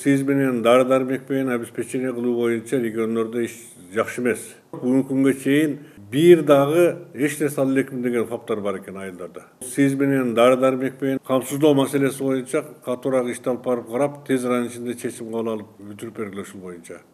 Сиз менен дары-дармек менен обеспечение кылуу боюнча региондордо иш жакшы эмес. Бүгүнкү күнгө чейин бир дагы эч нерсе ала элекмин деген факттар бар экен айылдарда. Сиз менен дары-дармек менен камсыздоо маселеси боюнча катуураак ишти алып барып карап, тез аранын ичинде чечим кабыл алып бүтүрүп бергиле ушул боюнча.